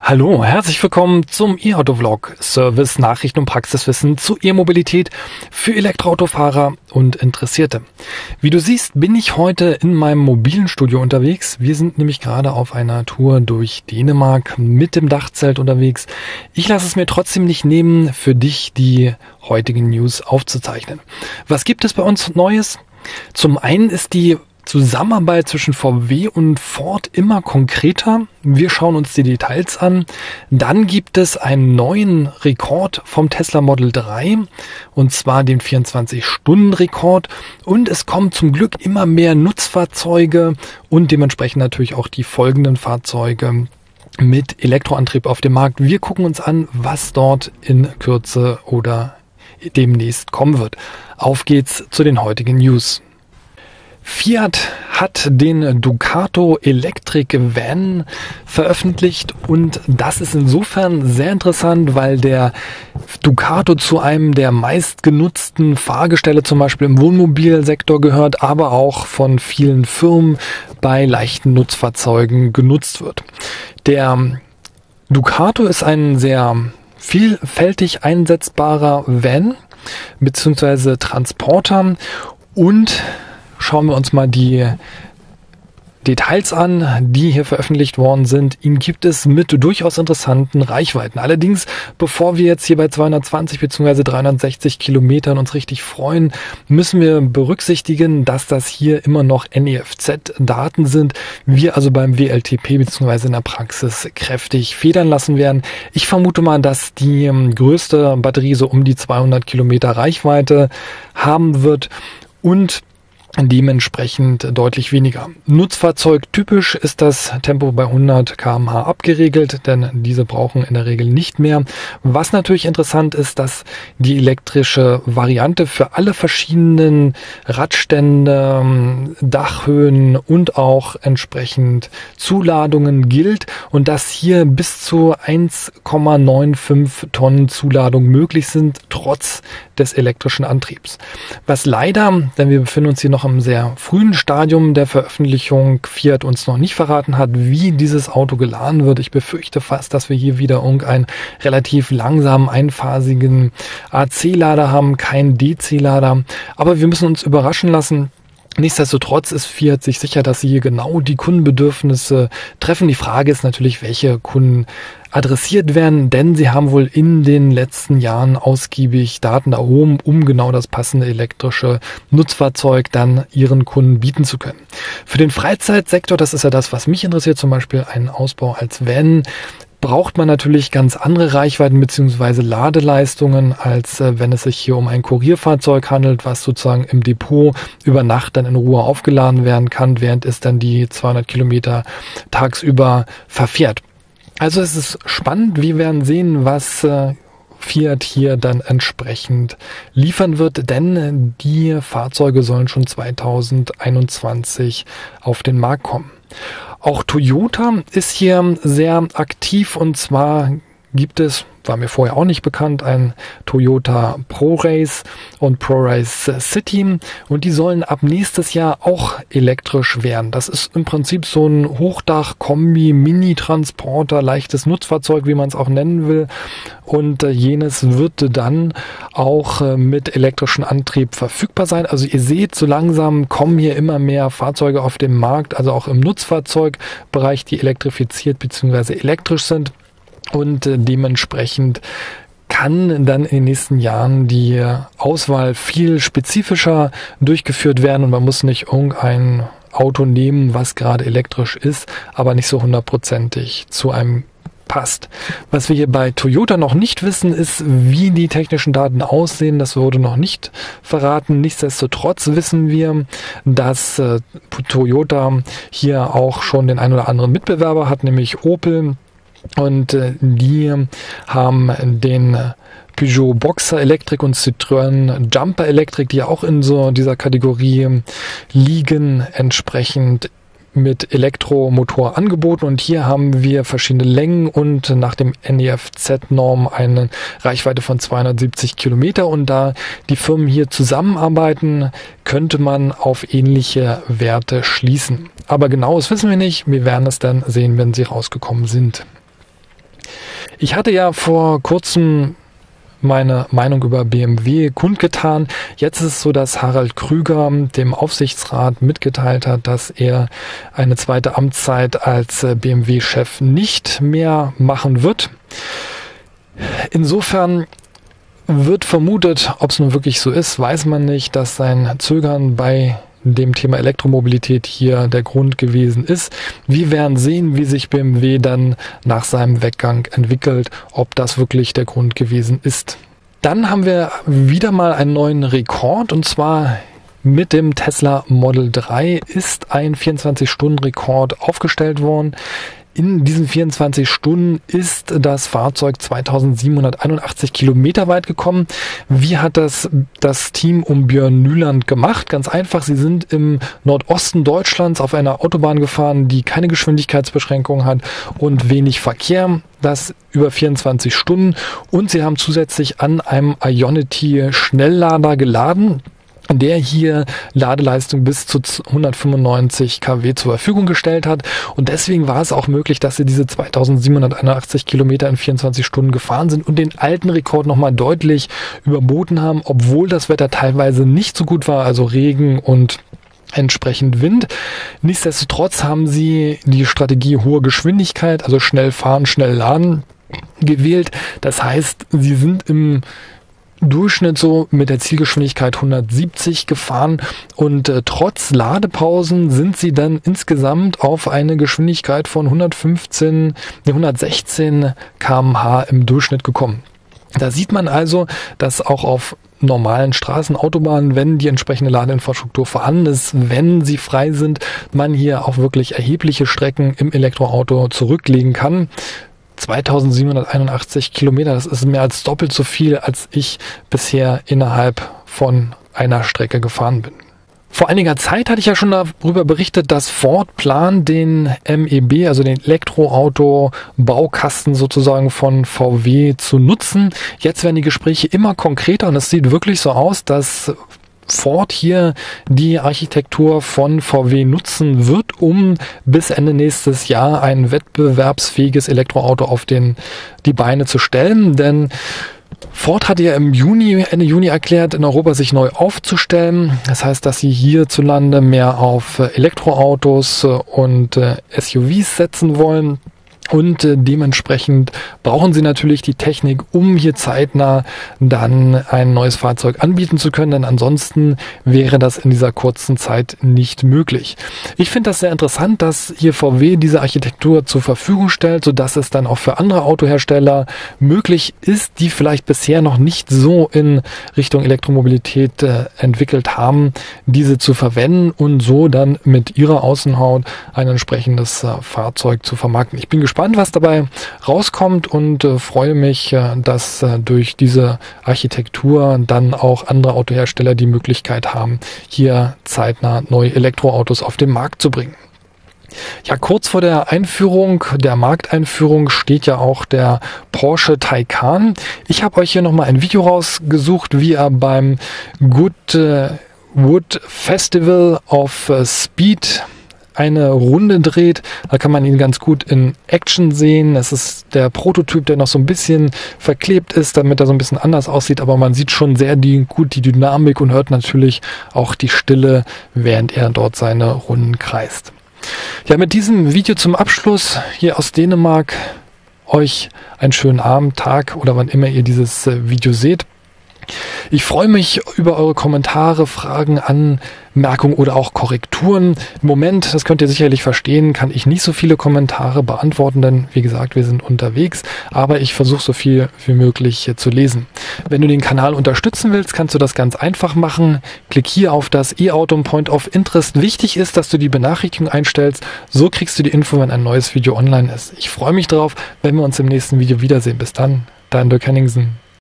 Hallo, herzlich willkommen zum e-Auto-Vlog, Service, Nachrichten und Praxiswissen zu E-Mobilität für Elektroautofahrer und Interessierte. Wie du siehst, bin ich heute in meinem mobilen Studio unterwegs. Wir sind nämlich gerade auf einer Tour durch Dänemark mit dem Dachzelt unterwegs. Ich lasse es mir trotzdem nicht nehmen, für dich die heutigen News aufzuzeichnen. Was gibt es bei uns Neues? Zum einen ist die Zusammenarbeit zwischen VW und Ford immer konkreter. Wir schauen uns die Details an. Dann gibt es einen neuen Rekord vom Tesla Model 3, und zwar den 24-Stunden-Rekord. Und es kommen zum Glück immer mehr Nutzfahrzeuge und dementsprechend natürlich auch die folgenden Fahrzeuge mit Elektroantrieb auf dem Markt. Wir gucken uns an, was dort in Kürze oder demnächst kommen wird. Auf geht's zu den heutigen News. Fiat hat den Ducato Electric Van veröffentlicht, und das ist insofern sehr interessant, weil der Ducato zu einem der meistgenutzten Fahrgestelle zum Beispiel im Wohnmobilsektor gehört, aber auch von vielen Firmen bei leichten Nutzfahrzeugen genutzt wird. Der Ducato ist ein sehr vielfältig einsetzbarer Van bzw. Transporter, und schauen wir uns mal die Details an, die hier veröffentlicht worden sind. Ihn gibt es mit durchaus interessanten Reichweiten. Allerdings, bevor wir jetzt hier bei 220 bzw. 360 Kilometern uns richtig freuen, müssen wir berücksichtigen, dass das hier immer noch NEFZ-Daten sind. Wir also beim WLTP bzw. in der Praxis kräftig federn lassen werden. Ich vermute mal, dass die größte Batterie so um die 200 Kilometer Reichweite haben wird und dementsprechend deutlich weniger. Nutzfahrzeug typisch ist das Tempo bei 100 km/h abgeregelt, denn diese brauchen in der Regel nicht mehr. Was natürlich interessant ist, dass die elektrische Variante für alle verschiedenen Radstände, Dachhöhen und auch entsprechend Zuladungen gilt und dass hier bis zu 1,95 Tonnen Zuladung möglich sind, trotz des elektrischen Antriebs. Was leider, denn wir befinden uns hier noch im sehr frühen Stadium der Veröffentlichung, Fiat uns noch nicht verraten hat, wie dieses Auto geladen wird. Ich befürchte fast, dass wir hier wieder irgendeinen relativ langsamen, einphasigen AC-Lader haben, keinen DC-Lader. Aber wir müssen uns überraschen lassen. Nichtsdestotrotz ist Fiat sich sicher, dass sie hier genau die Kundenbedürfnisse treffen. Die Frage ist natürlich, welche Kunden adressiert werden, denn sie haben wohl in den letzten Jahren ausgiebig Daten erhoben, um genau das passende elektrische Nutzfahrzeug dann ihren Kunden bieten zu können. Für den Freizeitsektor, das ist ja das, was mich interessiert, zum Beispiel einen Ausbau als Van, braucht man natürlich ganz andere Reichweiten bzw. Ladeleistungen, als wenn es sich hier um ein Kurierfahrzeug handelt, was sozusagen im Depot über Nacht dann in Ruhe aufgeladen werden kann, während es dann die 200 Kilometer tagsüber verfährt. Also es ist spannend, wir werden sehen, was Fiat hier dann entsprechend liefern wird, denn die Fahrzeuge sollen schon 2021 auf den Markt kommen. Auch Toyota ist hier sehr aktiv, und zwar gibt es, war mir vorher auch nicht bekannt, ein Toyota ProRace und ProRace City, und die sollen ab nächstes Jahr auch elektrisch werden. Das ist im Prinzip so ein Hochdach-Kombi, Mini-Transporter, leichtes Nutzfahrzeug, wie man es auch nennen will, und jenes wird dann auch mit elektrischem Antrieb verfügbar sein. Also ihr seht, so langsam kommen hier immer mehr Fahrzeuge auf den Markt, also auch im Nutzfahrzeugbereich, die elektrifiziert bzw. elektrisch sind. Und dementsprechend kann dann in den nächsten Jahren die Auswahl viel spezifischer durchgeführt werden, und man muss nicht irgendein Auto nehmen, was gerade elektrisch ist, aber nicht so hundertprozentig zu einem passt. Was wir hier bei Toyota noch nicht wissen, ist, wie die technischen Daten aussehen. Das wurde noch nicht verraten. Nichtsdestotrotz wissen wir, dass Toyota hier auch schon den ein oder anderen Mitbewerber hat, nämlich Opel. Und die haben den Peugeot Boxer Electric und Citroën Jumper Electric, die auch in so dieser Kategorie liegen, entsprechend mit Elektromotor angeboten, und hier haben wir verschiedene Längen und nach dem NEFZ-Norm eine Reichweite von 270 Kilometer, und da die Firmen hier zusammenarbeiten, könnte man auf ähnliche Werte schließen. Aber genaues wissen wir nicht, wir werden es dann sehen, wenn sie rausgekommen sind. Ich hatte ja vor kurzem meine Meinung über BMW kundgetan. Jetzt ist es so, dass Harald Krüger dem Aufsichtsrat mitgeteilt hat, dass er eine zweite Amtszeit als BMW-Chef nicht mehr machen wird. Insofern wird vermutet, ob es nun wirklich so ist, weiß man nicht, dass sein Zögern bei dem Thema Elektromobilität hier der Grund gewesen ist. Wir werden sehen, wie sich BMW dann nach seinem Weggang entwickelt, ob das wirklich der Grund gewesen ist. Dann haben wir wieder mal einen neuen Rekord, und zwar mit dem Tesla Model 3 ist ein 24-Stunden-Rekord aufgestellt worden. In diesen 24 Stunden ist das Fahrzeug 2781 Kilometer weit gekommen. Wie hat das Team um Björn Nyland gemacht? Ganz einfach, sie sind im Nordosten Deutschlands auf einer Autobahn gefahren, die keine Geschwindigkeitsbeschränkung hat und wenig Verkehr. Das über 24 Stunden. Und sie haben zusätzlich an einem Ionity Schnelllader geladen, der hier Ladeleistung bis zu 195 kW zur Verfügung gestellt hat. Und deswegen war es auch möglich, dass sie diese 2781 Kilometer in 24 Stunden gefahren sind und den alten Rekord nochmal deutlich überboten haben, obwohl das Wetter teilweise nicht so gut war, also Regen und entsprechend Wind. Nichtsdestotrotz haben sie die Strategie hohe Geschwindigkeit, also schnell fahren, schnell laden gewählt. Das heißt, sie sind im Durchschnitt so mit der Zielgeschwindigkeit 170 gefahren und trotz Ladepausen sind sie dann insgesamt auf eine Geschwindigkeit von 116 km/h im Durchschnitt gekommen. Da sieht man also, dass auch auf normalen Straßen, Autobahnen, wenn die entsprechende Ladeinfrastruktur vorhanden ist, wenn sie frei sind, man hier auch wirklich erhebliche Strecken im Elektroauto zurücklegen kann. 2781 Kilometer, das ist mehr als doppelt so viel, als ich bisher innerhalb von einer Strecke gefahren bin. Vor einiger Zeit hatte ich ja schon darüber berichtet, dass Ford plant, den MEB, also den Elektroauto-Baukasten sozusagen von VW zu nutzen. Jetzt werden die Gespräche immer konkreter und es sieht wirklich so aus, dass Ford hier die Architektur von VW nutzen wird, um bis Ende nächstes Jahr ein wettbewerbsfähiges Elektroauto auf die Beine zu stellen. Denn Ford hatte ja Ende Juni erklärt, in Europa sich neu aufzustellen. Das heißt, dass sie hierzulande mehr auf Elektroautos und SUVs setzen wollen. Und dementsprechend brauchen sie natürlich die Technik, um hier zeitnah dann ein neues Fahrzeug anbieten zu können, denn ansonsten wäre das in dieser kurzen Zeit nicht möglich. Ich finde das sehr interessant, dass hier VW diese Architektur zur Verfügung stellt, sodass es dann auch für andere Autohersteller möglich ist, die vielleicht bisher noch nicht so in Richtung Elektromobilität entwickelt haben, diese zu verwenden und so dann mit ihrer Außenhaut ein entsprechendes Fahrzeug zu vermarkten. Ich bin gespannt, was dabei rauskommt und freue mich, dass durch diese Architektur dann auch andere Autohersteller die Möglichkeit haben, hier zeitnah neue Elektroautos auf den Markt zu bringen. Ja, kurz vor der Markteinführung steht ja auch der Porsche Taycan. Ich habe euch hier nochmal ein Video rausgesucht, wie er beim Goodwood Festival of Speed eine Runde dreht. Da kann man ihn ganz gut in Action sehen. Es ist der Prototyp, der noch so ein bisschen verklebt ist, damit er so ein bisschen anders aussieht, aber man sieht schon sehr gut die Dynamik und hört natürlich auch die Stille, während er dort seine Runden kreist. Ja, mit diesem Video zum Abschluss hier aus Dänemark euch einen schönen Abend, Tag oder wann immer ihr dieses Video seht. Ich freue mich über eure Kommentare, Fragen, Anmerkungen oder auch Korrekturen. Im Moment, das könnt ihr sicherlich verstehen, kann ich nicht so viele Kommentare beantworten, denn wie gesagt, wir sind unterwegs, aber ich versuche so viel wie möglich zu lesen. Wenn du den Kanal unterstützen willst, kannst du das ganz einfach machen. Klick hier auf das E-Auto Point of Interest. Wichtig ist, dass du die Benachrichtigung einstellst, so kriegst du die Info, wenn ein neues Video online ist. Ich freue mich drauf, wenn wir uns im nächsten Video wiedersehen. Bis dann, dein Dirk Henningsen.